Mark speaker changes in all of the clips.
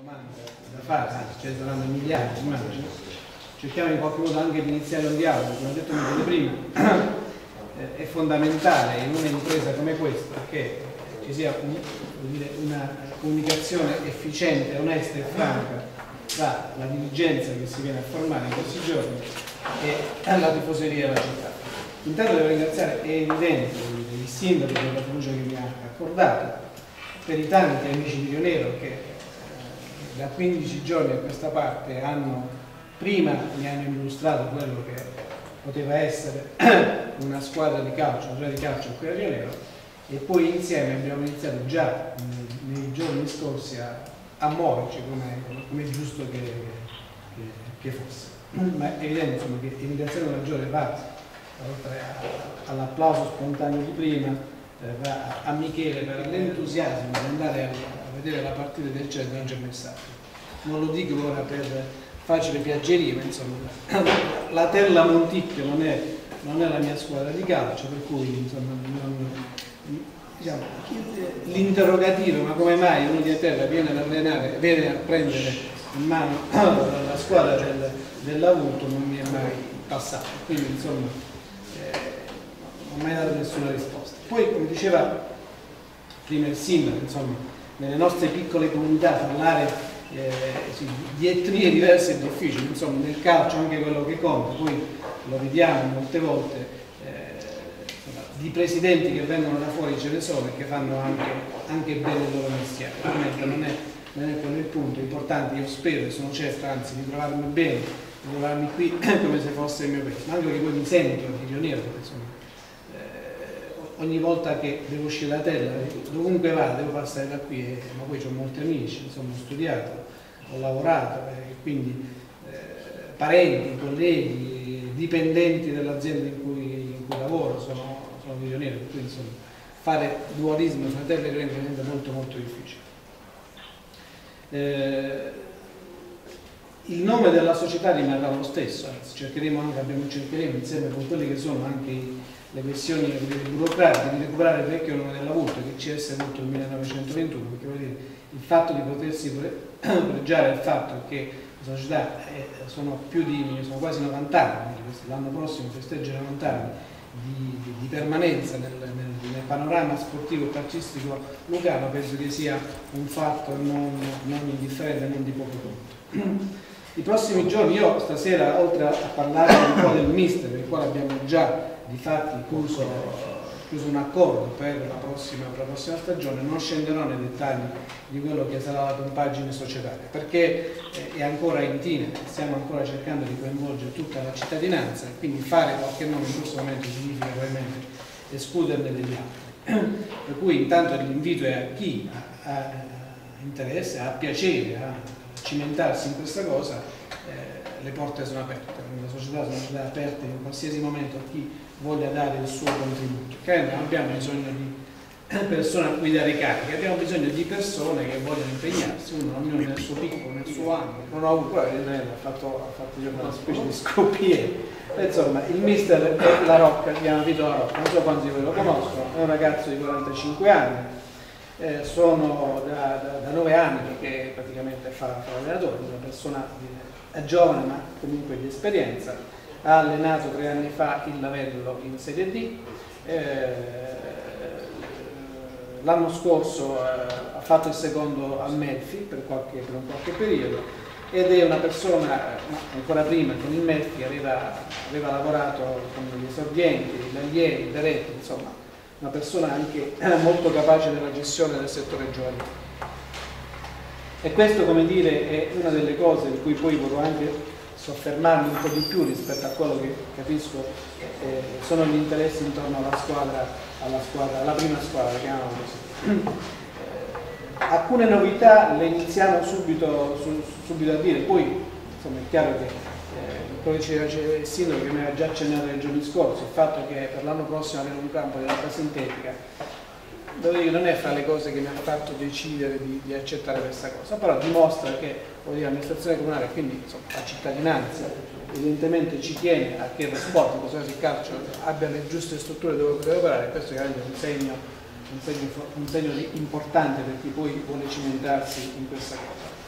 Speaker 1: domanda da fare, anzi ce ne saranno migliaia, immagino. Cerchiamo in qualche modo anche di iniziare un dialogo, come ho detto prima, è fondamentale in un'impresa come questa che ci sia una comunicazione efficiente, onesta e franca tra la dirigenza che si viene a formare in questi giorni e la tifoseria della città. Intanto devo ringraziare, è evidente, il sindaco per la fiducia che mi ha accordato, per i tanti amici di Rionero che da 15 giorni a questa parte prima mi hanno illustrato quello che poteva essere una squadra di calcio, una squadra di calcio qui a Rionero, e poi insieme abbiamo iniziato già nei giorni scorsi a muoverci come è giusto che fosse. Ma è evidente insomma, che il ringraziamento maggiore va, oltre all'applauso spontaneo di prima, va a Michele per l'entusiasmo di andare a vedere la partita del Celta non c'è messaggio. Non lo dico ora per facile piaggeria, ma insomma la Terla Monticchio non è la mia squadra di calcio, per cui insomma diciamo, l'interrogativo ma come mai uno di Terra viene ad allenare, viene a prendere in mano la squadra dell'Avuto non mi è mai passato, quindi insomma non ho mai dato nessuna risposta. Poi come diceva prima il sindaco, insomma nelle nostre piccole comunità parlare di etnie diverse è difficile, insomma nel calcio anche quello che conta, poi lo vediamo molte volte, di presidenti che vengono da fuori ce ne sono e che fanno anche bene il loro mestiere, ovviamente non è quello il punto, l'importante io spero e sono certo anzi di trovarmi bene, di trovarmi qui come se fosse il mio paese, ma anche perché poi mi sento di Rionero, insomma ogni volta che devo uscire da terra, dovunque vada, devo passare da qui, ma poi ho molti amici, insomma, ho studiato, ho lavorato, quindi parenti, colleghi, dipendenti dell'azienda in cui lavoro, sono milionari, quindi insomma, fare dualismo fra terra e Rionero diventa molto molto difficile. Il nome della società rimarrà lo stesso, anzi cercheremo insieme con quelli che sono anche le questioni burocratiche di recuperare il vecchio nome dell'Avuto che CS è avuto nel 1921, perché vuol dire il fatto di potersi pregiare il fatto che la società sono quasi 90 anni, l'anno prossimo festeggia 90 anni di permanenza nel panorama sportivo e calcistico lucano, penso che sia un fatto non indifferente, non di poco conto. I prossimi giorni io stasera, oltre a parlare un po' del mister, per il quale abbiamo già di fatti chiuso un accordo per la prossima stagione, non scenderò nei dettagli di quello che sarà la compagine societaria, perché è ancora in tine, stiamo ancora cercando di coinvolgere tutta la cittadinanza e quindi fare qualche nome in questo momento significa probabilmente escluderne degli altri. Per cui intanto l'invito è a chi ha interesse, ha piacere a cimentarsi in questa cosa, le porte sono aperte, la società sono aperte in qualsiasi momento a chi voglia dare il suo contributo. Non abbiamo bisogno di persone a cui dare cariche, abbiamo bisogno di persone che vogliono impegnarsi, ognuno nel suo piccolo, nel suo ambito. Non ho avuto, ha fatto una specie di scoppiere. Insomma, il mister è La Rocca, si chiama Vito La Rocca, non so quanti di voi lo conoscono, è un ragazzo di 45 anni, sono da 9 anni che praticamente fa l'allenatore, una persona giovane ma comunque di esperienza, ha allenato 3 anni fa il Lavello in Serie D, l'anno scorso ha fatto il secondo al Melfi per un qualche periodo ed è una persona, ma ancora prima con il Melfi aveva lavorato con gli esordienti, gli allievi, i diretti, insomma una persona anche molto capace della gestione del settore giovanile. E questo, come dire, è una delle cose di cui poi vorrò anche soffermarmi un po' di più rispetto a quello che capisco sono gli interessi intorno alla prima squadra, chiamiamola così. Alcune novità le iniziamo subito a dire, poi insomma è chiaro che quello che diceva il sindaco che mi aveva già accennato nei giorni scorsi, il fatto che per l'anno prossimo avere un campo di acqua sintetica, devo dire che non è fra le cose che mi ha fatto decidere di accettare questa cosa, però dimostra che l'amministrazione comunale, quindi insomma, la cittadinanza, evidentemente ci tiene a che lo sport, in questo caso il calcio, abbia le giuste strutture dove poter operare, e questo è un segno importante per chi poi vuole cimentarsi in questa cosa.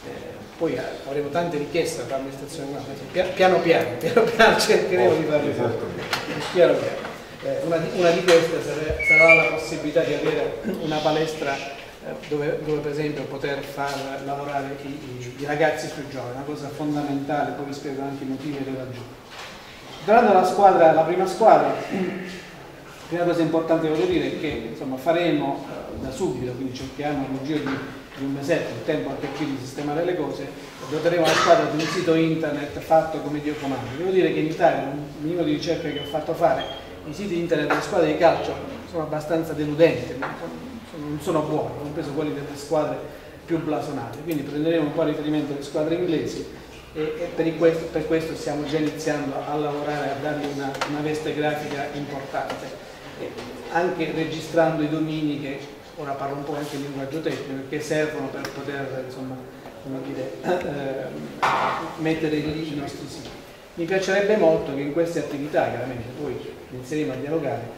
Speaker 1: poi avremo tante richieste dall'amministrazione comunale, piano piano cercheremo di farle piano piano. Una di queste sarà la possibilità di avere una palestra dove per esempio poter far lavorare i ragazzi più giovani, una cosa fondamentale, poi vi spiego anche i motivi e le ragioni. Tornando alla squadra, la prima squadra, la prima cosa importante che voglio dire è che insomma, faremo da subito, quindi cerchiamo nel giro di un mesetto, il tempo anche qui di sistemare le cose, doteremo la squadra di un sito internet fatto come Dio comanda. Devo dire che in Italia, un minimo di ricerca che ho fatto fare, i siti internet delle squadre di calcio sono abbastanza deludenti, non sono buoni, compreso quelli delle squadre più blasonate, quindi prenderemo un po' a riferimento le squadre inglesi e per questo stiamo già iniziando a lavorare, a dargli una veste grafica importante, anche registrando i domini che ora parlo un po' anche in linguaggio tecnico, che servono per poter insomma, come dire, mettere lì i nostri siti. Mi piacerebbe molto che in queste attività, chiaramente poi inizieremo a dialogare,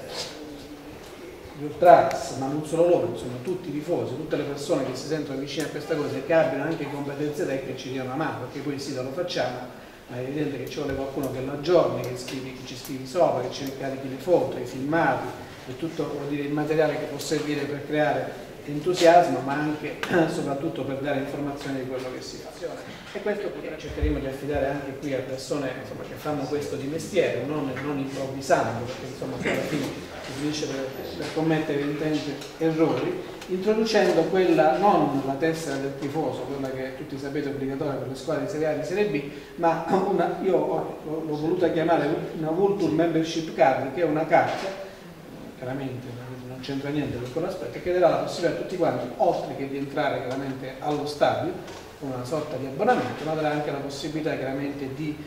Speaker 1: gli ultras, ma non solo loro, insomma tutti i tifosi, tutte le persone che si sentono vicine a questa cosa e che abbiano anche competenze tecniche ci diano una mano, perché poi il sito lo facciamo, ma è evidente che ci vuole qualcuno che lo aggiorni, che ci scrivi sopra, che ci carichi le foto, i filmati e tutto vuol dire, il materiale che può servire per creare entusiasmo, ma anche soprattutto per dare informazioni di quello che si fa. E questo cercheremo di affidare anche qui a persone insomma, che fanno questo di mestiere, non improvvisando, perché insomma alla fine si finisce per commettere evidentemente errori, introducendo quella, non la tessera del tifoso, quella che tutti sapete è obbligatoria per le squadre di Serie A e di Serie B, ma io l'ho voluta chiamare una Vulture Membership Card, che è una carta, chiaramente non c'entra niente con quell'aspetto, che darà la possibilità a tutti quanti, oltre che di entrare chiaramente allo stadio, con una sorta di abbonamento, ma darà anche la possibilità chiaramente di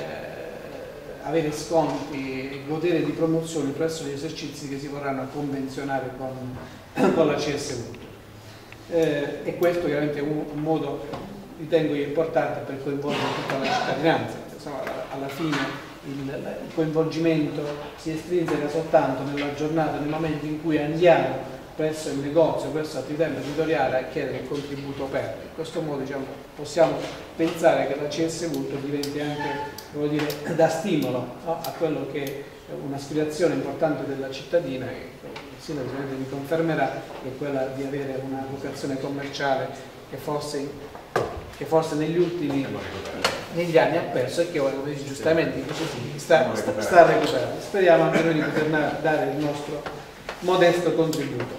Speaker 1: avere sconti e godere di promozioni presso gli esercizi che si vorranno convenzionare con la CS Vulture. E questo chiaramente è un modo, ritengo importante, per coinvolgere tutta la cittadinanza. Insomma, alla fine il coinvolgimento si estrinseca soltanto nella giornata, nel momento in cui andiamo presso il negozio, presso l'attività imprenditoriale a chiedere il contributo per. In questo modo diciamo, possiamo pensare che la CS Vulture diventi anche dire, da stimolo, no? A quello che è un'aspirazione importante della cittadina, che il sindaco mi confermerà, che è quella di avere una vocazione commerciale che forse negli anni ha perso e che ora, come dice giustamente, sta recuperando. Speriamo anche noi di poter dare il nostro modesto contributo.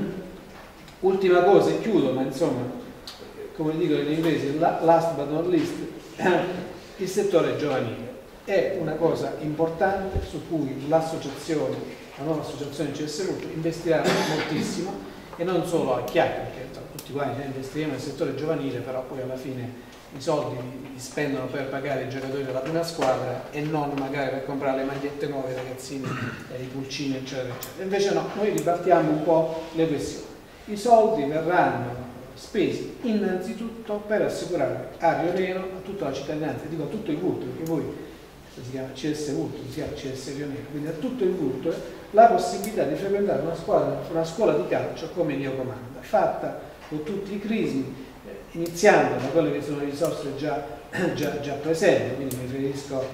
Speaker 1: Ultima cosa e chiudo, ma insomma, come dicono gli inglesi, last but not least, il settore giovanile è una cosa importante su cui l'associazione, la nuova associazione CS Vulture investirà moltissimo, e non solo a chiacchiere, perché tutti quanti investiremo nel settore giovanile, però poi alla fine i soldi li spendono per pagare i giocatori della prima squadra e non magari per comprare le magliette nuove ai ragazzini, i pulcini eccetera eccetera. Invece no, noi ripartiamo un po' le questioni. I soldi verranno spesi innanzitutto per assicurare a Rio Nero, a tutta la cittadinanza, dico a tutto il Vulture, perché poi si chiama CS Vulture, si chiama CS Rio Nero, quindi a tutto il Vulture la possibilità di frequentare una scuola di calcio come Dio comanda, fatta con tutti i crismi, iniziando da quelle che sono le risorse già presenti, quindi mi riferisco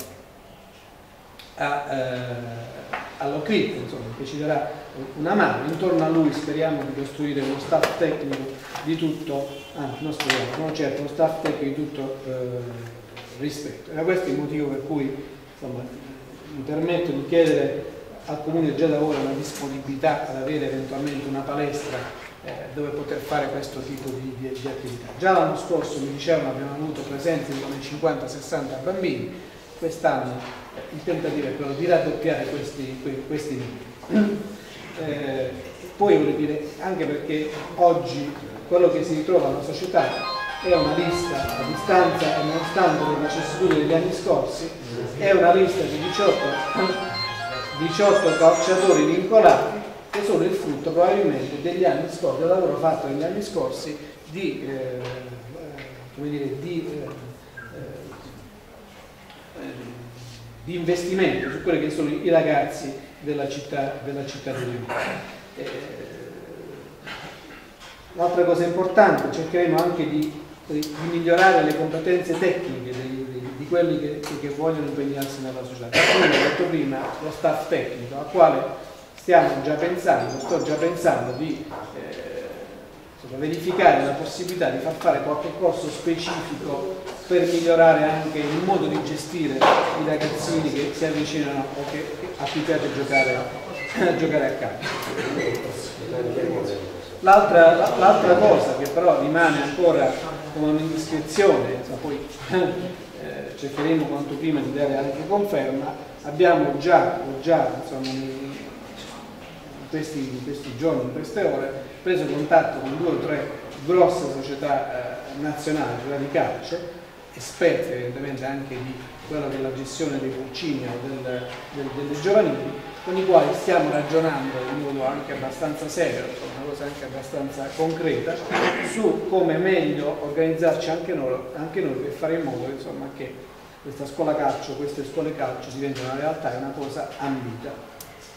Speaker 1: all'OCRIT, insomma, che ci darà una mano. Intorno a lui speriamo di costruire uno staff tecnico di tutto, non speriamo, no, certo, uno staff tecnico di tutto rispetto. E questo è il motivo per cui insomma, mi permetto di chiedere al Comune già da ora una disponibilità ad avere eventualmente una palestra dove poter fare questo tipo di attività. Già l'anno scorso, mi dicevano, abbiamo avuto presenze di come 50-60 bambini, quest'anno il tentativo è quello di raddoppiare questi numeri. Poi voglio dire, anche perché oggi quello che si ritrova nella società è una lista, a distanza e nonostante le vicissitudini degli anni scorsi, è una lista di 18 calciatori vincolati, che sono il frutto probabilmente degli anni scorsi, del lavoro fatto negli anni scorsi di investimento su quelli che sono i ragazzi della città di Rio. Un'altra cosa importante, cercheremo anche di di migliorare le competenze tecniche di quelli che vogliono impegnarsi nella società. Come ho detto prima, lo staff tecnico al quale stiamo già pensando, sto già pensando di verificare la possibilità di far fare qualche corso specifico per migliorare anche il modo di gestire i ragazzini che si avvicinano o a cui piace giocare a calcio. L'altra cosa che però rimane ancora come un'indiscrezione, poi cercheremo quanto prima di dare anche conferma, abbiamo già insomma, in questi giorni, in queste ore, preso contatto con 2 o 3 grosse società nazionali, di calcio, esperte evidentemente anche di quello che è la gestione dei pulcini o delle giovanili, con i quali stiamo ragionando in modo anche abbastanza serio, una cosa anche abbastanza concreta, su come meglio organizzarci anche noi per fare in modo insomma, che questa scuola calcio, queste scuole calcio diventino una realtà e una cosa ambita.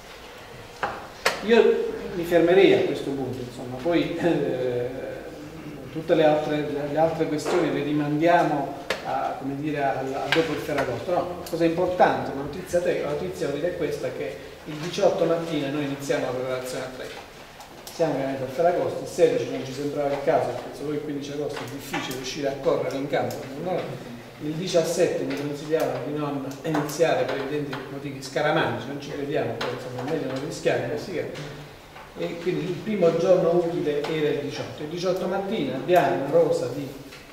Speaker 1: Io mi fermerei a questo punto, insomma, poi tutte le altre questioni le rimandiamo a dopo il Ferragosto. No, cosa importante, la notizia è questa, che il 18 mattina noi iniziamo la preparazione atletica. Siamo veramente al Ferragosto, il 16 non ci sembrava il caso, perché se poi il 15 agosto è difficile riuscire a correre in campo. Il 17 mi consigliavano di non iniziare per evidenti motivi scaramantici, non ci crediamo, però insomma è meglio non rischiare, e quindi il primo giorno utile era il 18. Il 18 mattina abbiamo una rosa di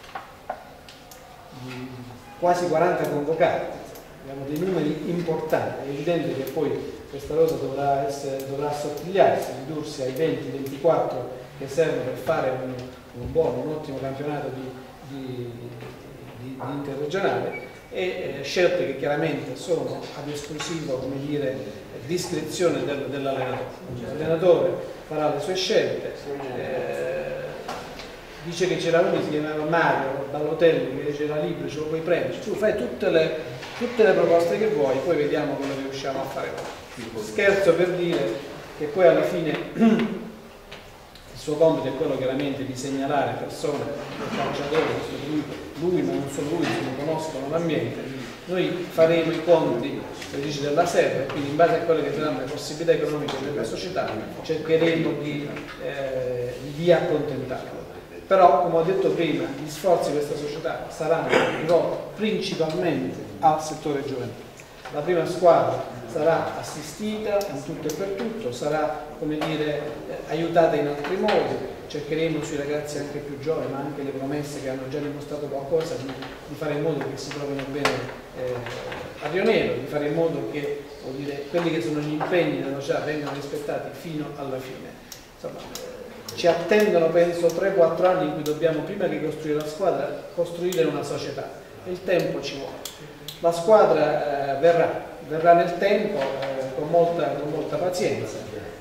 Speaker 1: quasi 40 convocati, abbiamo dei numeri importanti, è evidente che poi questa rosa dovrà assottigliarsi, ridursi ai 20-24 che servono per fare un ottimo campionato di interregionale, e scelte che chiaramente sono ad esclusivo discrezione dell'allenatore. L'allenatore farà le sue scelte, dice che c'era uno che si chiamava Mario Ballotelli che c'era libero, ce lo puoi prendere, tu fai tutte le proposte che vuoi, poi vediamo quello che riusciamo a fare noi. Scherzo per dire che poi alla fine il suo compito è quello chiaramente di segnalare persone, calciatori, lui ma non solo lui, che conoscono l'ambiente. Noi faremo i conti della serra, quindi in base a quelle che saranno le possibilità economiche della società cercheremo di accontentarlo. Però, come ho detto prima, gli sforzi di questa società saranno principalmente al settore giovanile. La prima squadra sarà assistita in tutto e per tutto, sarà aiutata in altri modi, cercheremo sui ragazzi anche più giovani, ma anche le promesse che hanno già dimostrato qualcosa, di fare in modo che si trovino bene a Rio Nero, di fare in modo che quelli che sono gli impegni della società vengano rispettati fino alla fine. Insomma, ci attendono penso 3-4 anni in cui dobbiamo, prima che costruire la squadra, costruire una società, e il tempo ci vuole. La squadra verrà nel tempo con molta pazienza,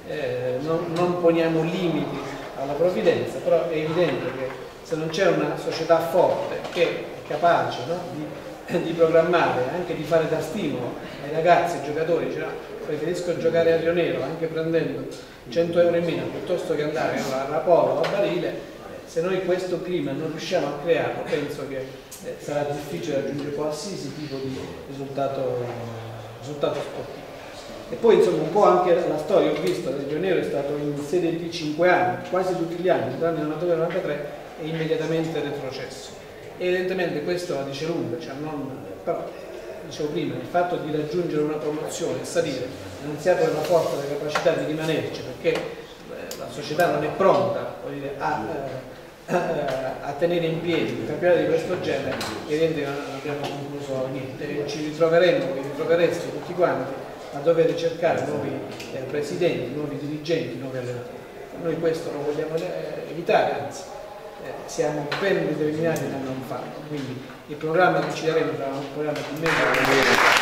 Speaker 1: non poniamo limiti alla provvidenza, però è evidente che se non c'è una società forte che è capace di programmare, anche di fare da stimolo ai ragazzi, ai giocatori, preferisco giocare a Rio Nero anche prendendo 100 euro in meno piuttosto che andare a Rapolo o a Barile, se noi questo clima non riusciamo a crearlo, penso che sarà difficile raggiungere qualsiasi tipo di risultato sportivo. E poi insomma un po' anche la storia, ho visto che Rio Nero è stato in Serie D 5 anni, quasi tutti gli anni, tranne nel 93, e immediatamente retrocesso. Evidentemente questo la dice lunga, però dicevo prima, il fatto di raggiungere una promozione e salire non si apre la forza e la capacità di rimanerci, perché la società non è pronta a tenere in piedi un campionato di questo genere, è evidente che non abbiamo concluso niente, ci ritroveremo, vi ritrovereste tutti quanti a dover ricercare nuovi presidenti, nuovi dirigenti, nuovi allenatori. Noi questo lo vogliamo evitare, anzi siamo ben determinati a non farlo, quindi il programma che ci daremo sarà un programma di medio